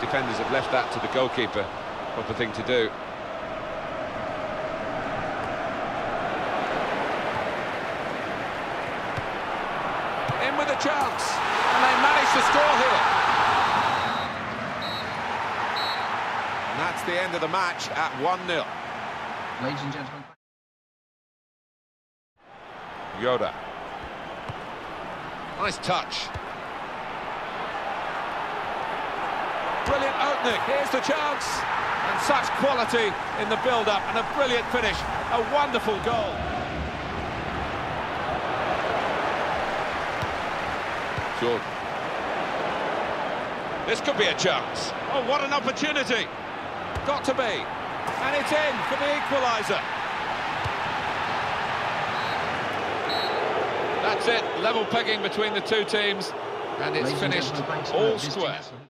defenders have left that to the goalkeeper. Proper thing to do. In with a chance, and they managed to score here. And that's the end of the match at 1-0. Ladies and gentlemen. Yoda. Nice touch. Brilliant opening. Here's the chance. And such quality in the build-up and a brilliant finish. A wonderful goal. Jordan. This could be a chance. Oh, what an opportunity. Got to be. And it's in for the equaliser. That's it, level pegging between the two teams, and it's finished all square.